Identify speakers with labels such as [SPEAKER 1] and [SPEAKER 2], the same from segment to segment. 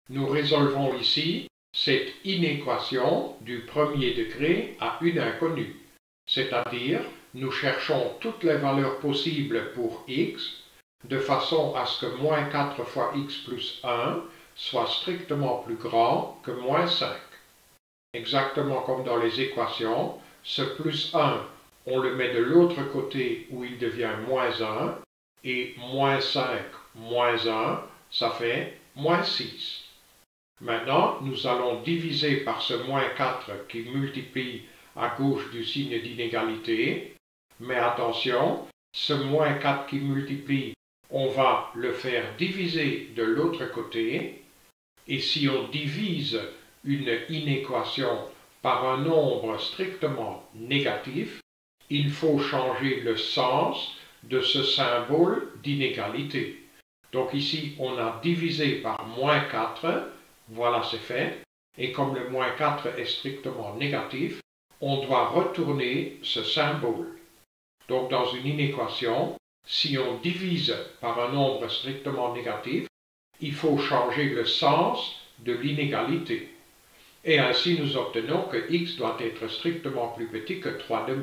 [SPEAKER 1] Nous résolvons ici cette inéquation du premier degré à une inconnue, c'est-à-dire nous cherchons toutes les valeurs possibles pour x, de façon à ce que moins 4 fois x plus 1 soit strictement plus grand que moins 5. Exactement comme dans les équations, ce plus 1, on le met de l'autre côté où il devient moins 1, et moins 5 moins 1, ça fait moins 6. Maintenant, nous allons diviser par ce moins 4 qui multiplie à gauche du signe d'inégalité, mais attention, ce moins 4 qui multiplie, on va le faire diviser de l'autre côté, et si on divise une inéquation par un nombre strictement négatif, il faut changer le sens de ce symbole d'inégalité. Donc ici, on a divisé par moins 4, voilà c'est fait, et comme le moins 4 est strictement négatif, on doit retourner ce symbole. Donc dans une inéquation, si on divise par un nombre strictement négatif, il faut changer le sens de l'inégalité. Et ainsi nous obtenons que x doit être strictement plus petit que 3,5.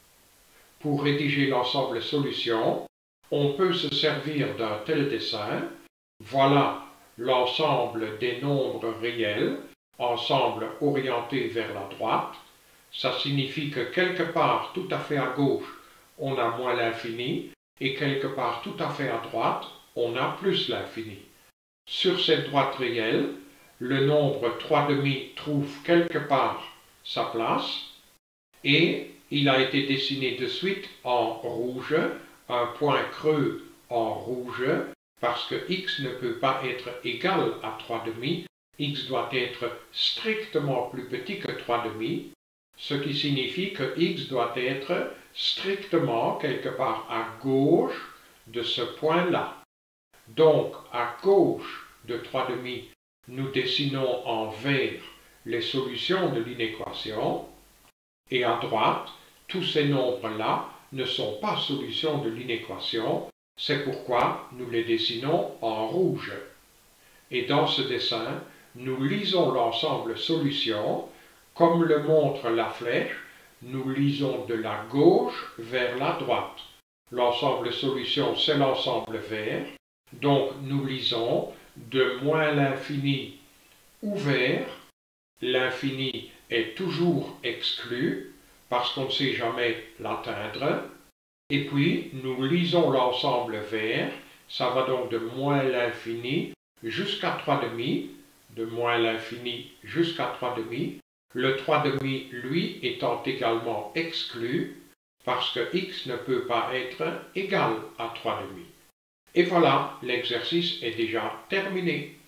[SPEAKER 1] Pour rédiger l'ensemble solution, on peut se servir d'un tel dessin. Voilà l'ensemble des nombres réels, ensemble orienté vers la droite. Ça signifie que quelque part tout à fait à gauche, on a moins l'infini, et quelque part tout à fait à droite, on a plus l'infini. Sur cette droite réelle, le nombre 3,5 trouve quelque part sa place, et il a été dessiné de suite en rouge, un point creux en rouge, parce que x ne peut pas être égal à 3,5, x doit être strictement plus petit que 3,5, ce qui signifie que x doit être strictement quelque part à gauche de ce point-là. Donc, à gauche de 3,5, nous dessinons en vert les solutions de l'inéquation, et à droite, tous ces nombres-là ne sont pas solutions de l'inéquation, c'est pourquoi nous les dessinons en rouge. Et dans ce dessin, nous lisons l'ensemble solution, comme le montre la flèche, nous lisons de la gauche vers la droite. L'ensemble solution, c'est l'ensemble vert, donc nous lisons de moins l'infini ouvert, l'infini est toujours exclu, parce qu'on ne sait jamais l'atteindre, et puis nous lisons l'ensemble vert, ça va donc de moins l'infini jusqu'à 3,5, de moins l'infini jusqu'à 3,5, le 3,5 lui étant également exclu, parce que x ne peut pas être égal à 3,5. Et voilà, l'exercice est déjà terminé.